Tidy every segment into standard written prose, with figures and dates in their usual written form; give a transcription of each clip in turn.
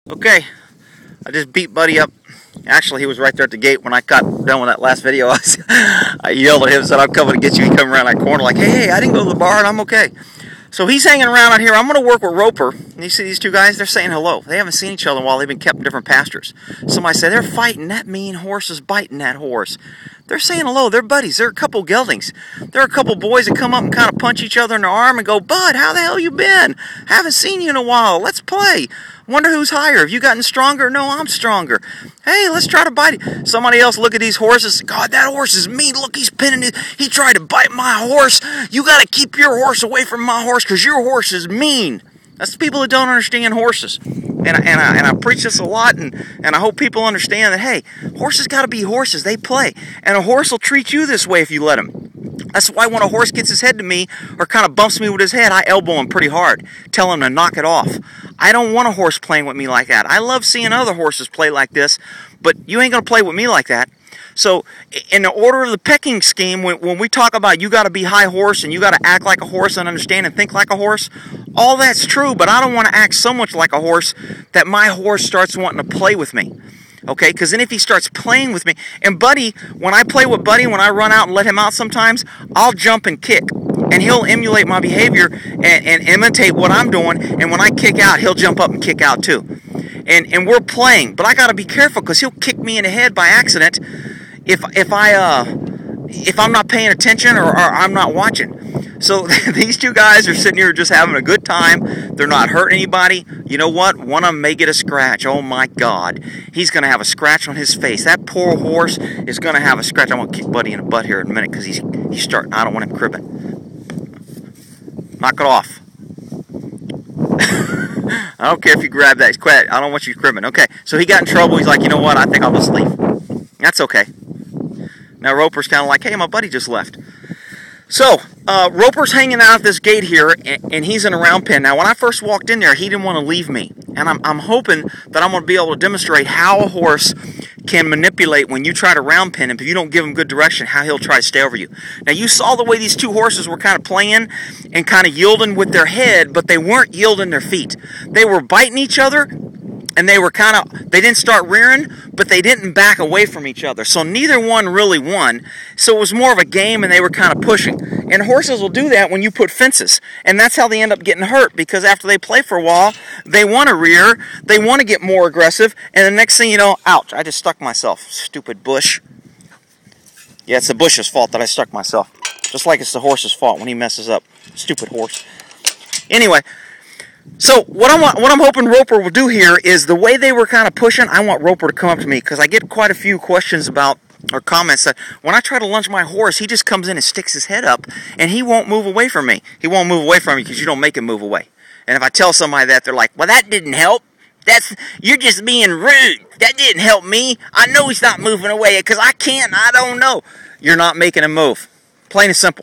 Okay, I just beat Buddy up. Actually, he was right there at the gate when I got done with that last video. I yelled at him and said, I'm coming to get you. He come around that corner like, hey, I didn't go to the bar and I'm okay. So he's hanging around out here. I'm going to work with Roper. And you see these two guys? They're saying hello. They haven't seen each other in a while. They've been kept in different pastures. Somebody said, they're fighting. That mean horse is biting that horse. They're saying hello. They're buddies. They're a couple geldings. They're a couple boys that come up and kind of punch each other in the arm and go, Bud, how the hell you been? Haven't seen you in a while. Let's play. Wonder who's higher. Have you gotten stronger? No, I'm stronger. Hey, let's try to bite it. Somebody else look at these horses. God, that horse is mean. Look, he's pinning it. He tried to bite my horse. You got to keep your horse away from my horse because your horse is mean. That's the people that don't understand horses. And I preach this a lot, and I hope people understand that, hey, horses got to be horses. They play. And a horse will treat you this way if you let him. That's why when a horse gets his head to me or kind of bumps me with his head, I elbow him pretty hard. Tell him to knock it off. I don't want a horse playing with me like that. I love seeing other horses play like this, but you ain't going to play with me like that. So in the order of the pecking scheme, when we talk about you got to be high horse and you got to act like a horse and understand and think like a horse, all that's true, but I don't want to act so much like a horse that my horse starts wanting to play with me. Okay, because then if he starts playing with me, and Buddy, when I play with Buddy, when I run out and let him out sometimes, I'll jump and kick. And he'll emulate my behavior and imitate what I'm doing, and when I kick out, he'll jump up and kick out too. And we're playing, but I got to be careful because he'll kick me in the head by accident if I'm not paying attention or I'm not watching. So these two guys are sitting here just having a good time. They're not hurting anybody. You know what? One of them may get a scratch. Oh my God. He's going to have a scratch on his face. That poor horse is going to have a scratch. I'm going to kick Buddy in the butt here in a minute because he's starting. I don't want him cribbing. Knock it off. I don't care if you grab that. He's quiet. I don't want you cribbing. Okay. So he got in trouble. He's like, you know what? I think I'll just leave. That's okay. Now Roper's kind of like, hey, my buddy just left. So, Roper's hanging out at this gate here, and he's in a round pen. Now, when I first walked in there, he didn't want to leave me. And I'm hoping that I'm going to be able to demonstrate how a horse can manipulate when you try to round pen him. If you don't give him good direction, how he'll try to stay over you. Now, you saw the way these two horses were kind of playing and kind of yielding with their head, but they weren't yielding their feet. They were biting each other, and they didn't start rearing, but they didn't back away from each other. So neither one really won. So it was more of a game, and they were kind of pushing. And horses will do that when you put fences. And that's how they end up getting hurt, because after they play for a while, they want to rear, they want to get more aggressive, and the next thing you know, ouch, I just stuck myself. Stupid bush. Yeah, it's the bush's fault that I stuck myself. Just like it's the horse's fault when he messes up. Stupid horse. Anyway, so what I'm hoping Roper will do here is the way they were kind of pushing, I want Roper to come up to me because I get quite a few questions about or comments that when I try to lunge my horse, he just comes in and sticks his head up and he won't move away from me. He won't move away from me because you don't make him move away. And if I tell somebody that, they're like, well, that didn't help. You're just being rude. That didn't help me. I know he's not moving away because I can't. I don't know. You're not making him move. Plain and simple.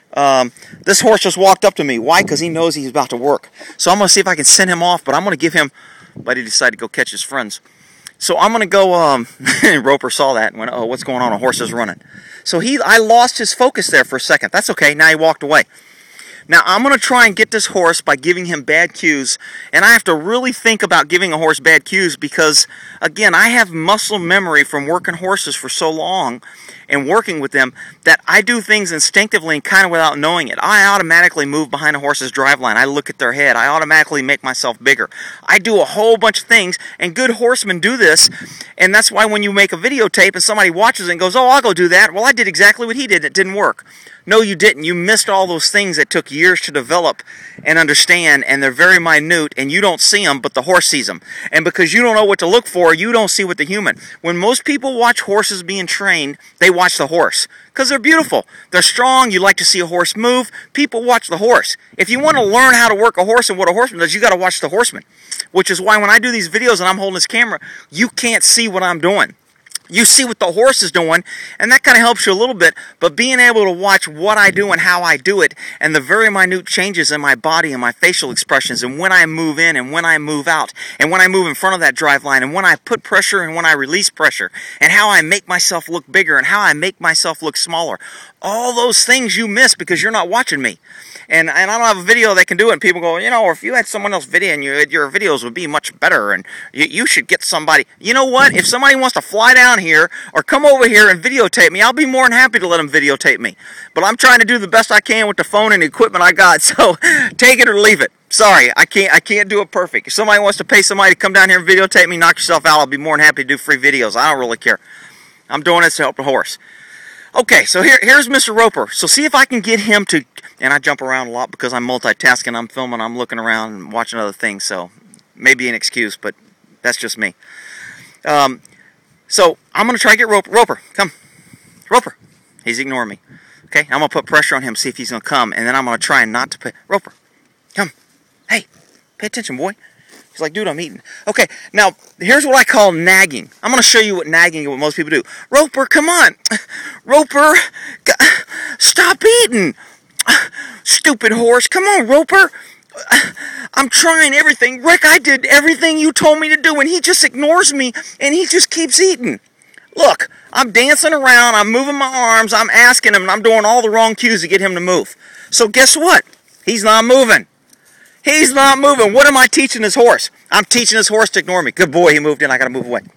This horse just walked up to me. Why? Because he knows he's about to work. So I'm going to see if I can send him off, but I'm going to give him, but he decided to go catch his friends. So I'm going to go, Roper saw that and went, oh, what's going on? A horse is running. So I lost his focus there for a second. That's okay. Now he walked away. Now I'm going to try and get this horse by giving him bad cues, and I have to really think about giving a horse bad cues because, again, I have muscle memory from working horses for so long and working with them that I do things instinctively and kind of without knowing it. I automatically move behind a horse's drive line. I look at their head. I automatically make myself bigger. I do a whole bunch of things, and good horsemen do this, and that's why when you make a videotape and somebody watches it and goes, oh, I'll go do that, well, I did exactly what he did. It didn't work. No, you didn't. You missed all those things that took years to develop and understand, and they're very minute, and you don't see them, but the horse sees them. And because you don't know what to look for, you don't see what the human. When most people watch horses being trained, they watch the horse because they're beautiful. They're strong. You like to see a horse move. People watch the horse. If you want to learn how to work a horse and what a horseman does, you got to watch the horseman, which is why when I do these videos and I'm holding this camera, you can't see what I'm doing. You see what the horse is doing, and that kind of helps you a little bit, but being able to watch what I do and how I do it, and the very minute changes in my body and my facial expressions, and when I move in and when I move out, and when I move in front of that drive line, and when I put pressure and when I release pressure, and how I make myself look bigger and how I make myself look smaller. All those things you miss because you're not watching me. and I don't have a video that can do it. And people go, you know, or if you had someone else video and your videos would be much better, and you should get somebody. You know what? If somebody wants to fly down here or come over here and videotape me, I'll be more than happy to let them videotape me. But I'm trying to do the best I can with the phone and the equipment I got, so take it or leave it. Sorry, I can't do it perfect. If somebody wants to pay somebody to come down here and videotape me, knock yourself out. I'll be more than happy to do free videos. I don't really care. I'm doing this to help the horse. Okay, so here's Mr. Roper. So see if I can get him to, and I jump around a lot because I'm multitasking, I'm filming, I'm looking around and watching other things, so maybe an excuse, but that's just me. So I'm going to try to get Roper. Roper, come. Roper. He's ignoring me. Okay, I'm going to put pressure on him, see if he's going to come, and then I'm going to try not to pay. Roper, come. Hey, pay attention, boy. He's like, dude, I'm eating. Okay, now, here's what I call nagging. I'm going to show you what nagging is, what most people do. Roper, come on. Roper, stop eating. Stupid horse. Come on, Roper. I'm trying everything. Rick, I did everything you told me to do, and he just ignores me, and he just keeps eating. Look, I'm dancing around, I'm moving my arms, I'm asking him, and I'm doing all the wrong cues to get him to move. So guess what? He's not moving. He's not moving. What am I teaching this horse? I'm teaching this horse to ignore me. Good boy, he moved in. I got to move away.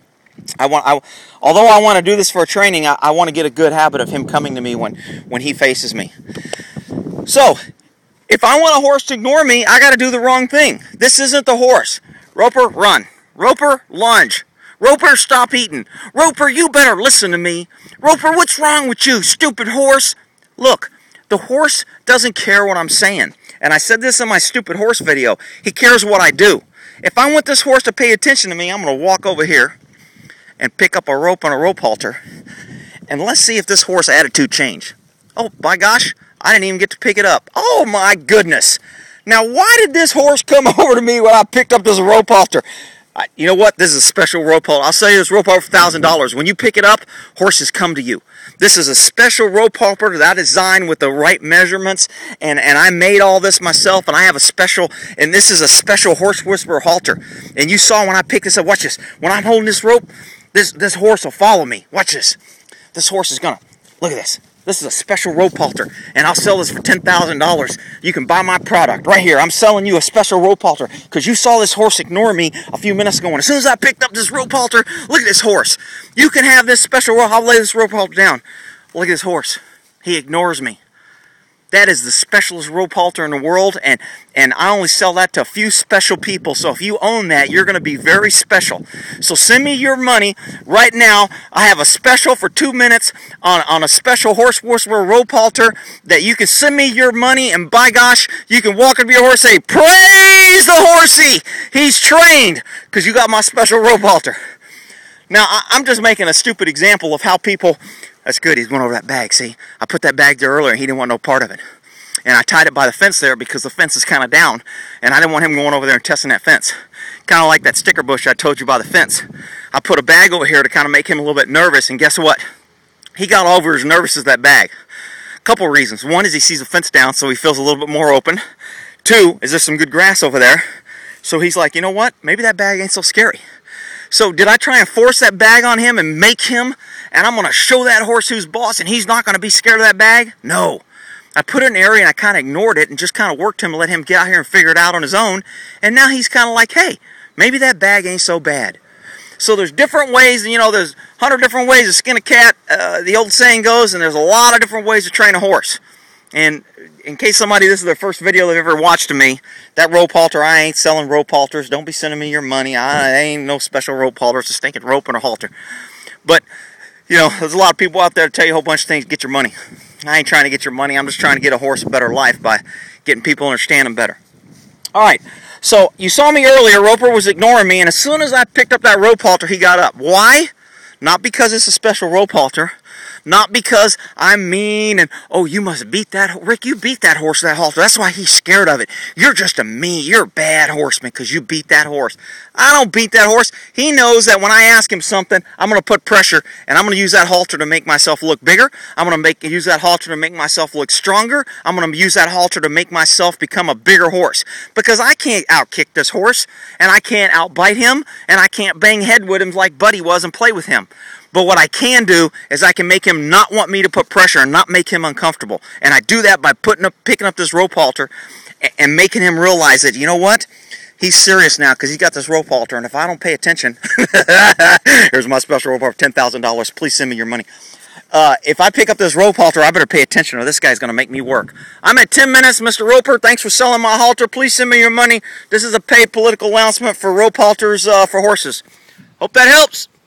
Although I want to do this for training, I want to get a good habit of him coming to me when he faces me. So, if I want a horse to ignore me, I got to do the wrong thing. This isn't the horse. Roper, run. Roper, lunge. Roper, stop eating. Roper, you better listen to me. Roper, what's wrong with you, stupid horse? Look, the horse doesn't care what I'm saying. And I said this in my stupid horse video. He cares what I do. If I want this horse to pay attention to me, I'm going to walk over here and pick up a rope on a rope halter. And let's see if this horse attitude change. Oh, my gosh, I didn't even get to pick it up. Oh, my goodness. Now, why did this horse come over to me when I picked up this rope halter? You know what? This is a special rope halter. I'll sell you this rope halter for $1,000. When you pick it up, horses come to you. This is a special rope halter that I designed with the right measurements, and I made all this myself, and I have a special, and this is a special horse whisperer halter. And you saw when I picked this up, watch this. When I'm holding this rope, this horse will follow me. Watch this. This horse is gonna, look at this. This is a special rope halter, and I'll sell this for $10,000. You can buy my product right here. I'm selling you a special rope halter because you saw this horse ignore me a few minutes ago. And as soon as I picked up this rope halter, look at this horse. You can have this special rope. I'll lay this rope halter down. Look at this horse. He ignores me. That is the specialist rope halter in the world, and I only sell that to a few special people. So if you own that, you're going to be very special. So send me your money right now. I have a special for 2 minutes on a special horse whisperer rope halter that you can send me your money, and by gosh, you can walk up to your horse and say, praise the horsey! He's trained because you got my special rope halter. Now, I'm just making a stupid example of how people... That's good, he's going over that bag, see? I put that bag there earlier and he didn't want no part of it. And I tied it by the fence there because the fence is kind of down. And I didn't want him going over there and testing that fence. Kind of like that sticker bush I told you by the fence. I put a bag over here to kind of make him a little bit nervous, and guess what? He got over as nervous as that bag. A couple of reasons. One is he sees the fence down, so he feels a little bit more open. Two, is there's some good grass over there. So he's like, you know what? Maybe that bag ain't so scary. So did I try and force that bag on him and make him, and I'm going to show that horse who's boss and he's not going to be scared of that bag? No. I put it in an area and I kind of ignored it and just kind of worked him to let him get out here and figure it out on his own. And now he's kind of like, hey, maybe that bag ain't so bad. So there's different ways, you know, there's 100 different ways to skin a cat, the old saying goes, and there's a lot of different ways to train a horse. And in case somebody, this is their first video they've ever watched of me, that rope halter, I ain't selling rope halters. Don't be sending me your money. I ain't no special rope halter. It's a stinking rope and a halter. But, you know, there's a lot of people out there that tell you a whole bunch of things to get your money. I ain't trying to get your money. I'm just trying to get a horse a better life by getting people to understand them better. All right, so you saw me earlier. Roper was ignoring me, and as soon as I picked up that rope halter, he got up. Why? Not because it's a special rope halter. Not because I'm mean and, oh, you must beat that, Rick, you beat that horse, that halter. That's why he's scared of it. You're just you're a bad horseman because you beat that horse. I don't beat that horse. He knows that when I ask him something, I'm going to put pressure, and I'm going to use that halter to make myself look bigger. I'm going to use that halter to make myself look stronger. I'm going to use that halter to make myself become a bigger horse. Because I can't outkick this horse, and I can't outbite him, and I can't bang head with him like Buddy was and play with him. But what I can do is I can make him not want me to put pressure and not make him uncomfortable. And I do that by picking up this rope halter and making him realize that, you know what? He's serious now because he's got this rope halter, and if I don't pay attention, here's my special rope halter, $10,000. Please send me your money. If I pick up this rope halter, I better pay attention or this guy's going to make me work. I'm at 10 minutes, Mr. Roper. Thanks for selling my halter. Please send me your money. This is a paid political announcement for rope halters for horses. Hope that helps.